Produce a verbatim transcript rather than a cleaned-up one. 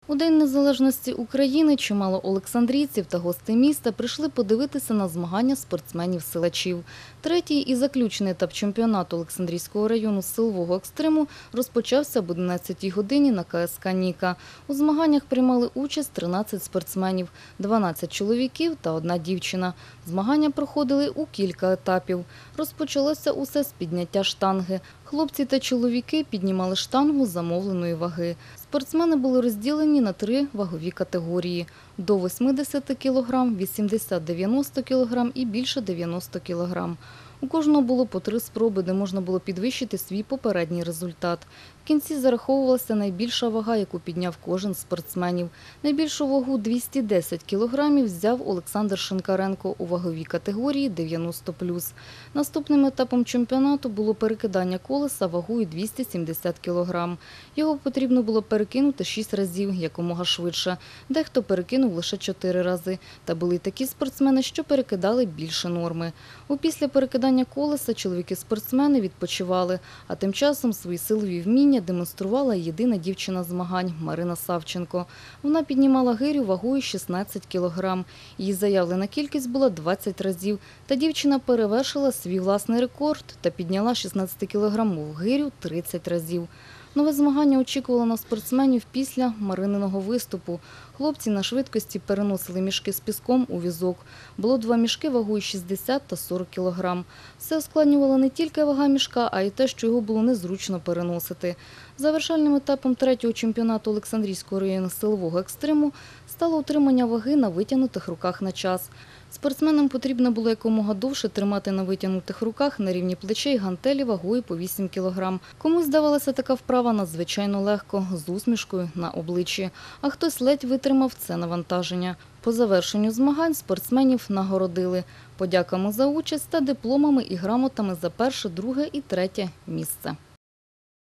У День незалежності України чимало олександрійців та гостей міста прийшли подивитися на змагання спортсменів-силачів. Третій і заключний етап чемпіонату Олександрійського району з силового екстриму розпочався об одинадцятій годині на ка ес ка «Ніка». У змаганнях приймали участь тринадцять спортсменів, дванадцять чоловіків та одна дівчина. Змагання проходили у кілька етапів. Розпочалося усе з підняття штанги. Хлопці та чоловіки піднімали штангу замовленої ваги. Спортсмени були розділені на три вагові категорії – до восьмидесяти кілограм, вісімдесят-дев'яносто кілограм і більше дев'яноста кілограм. У кожного було по три спроби, де можна було підвищити свій попередній результат. В кінці зараховувалася найбільша вага, яку підняв кожен з спортсменів. Найбільшу вагу – двісті десять кілограмів взяв Олександр Шинкаренко у ваговій категорії дев'яносто плюс. Наступним етапом чемпіонату було перекидання колеса вагою двісті сімдесят кілограм. Його потрібно було перекинути шість разів, якомога швидше. Дехто перекинув лише чотири рази. Та були й такі спортсмени, що перекидали більше норми. Опісля перекидання колеса чоловіки-спортсмени відпочивали, а тим часом свої силові вміння демонструвала єдина дівчина змагань – Марина Савченко. Вона піднімала гирю вагою шістнадцять кілограм. Її заявлена кількість була двадцять разів, та дівчина перевершила свій власний рекорд та підняла шістнадцятикілограмову гирю тридцять разів. Нове змагання очікувало на спортсменів після Марининого виступу. Хлопці на швидкості переносили мішки з піском у візок. Було два мішки вагою шістдесят та сорок кілограм. Все ускладнювала не тільки вага мішка, а й те, що його було незручно переносити. Завершальним етапом третього чемпіонату Олександрійського району силового екстриму стало утримання ваги на витягнутих руках на час. Спортсменам потрібно було якомога довше тримати на витягнутих руках на рівні плечей гантелі вагою по вісім кілограм. Комусь здавалася така вправа надзвичайно легко, з усмішкою на обличчі, а хтось ледь витримав це навантаження. По завершенню змагань спортсменів нагородили подяками за участь та дипломами і грамотами за перше, друге і третє місце.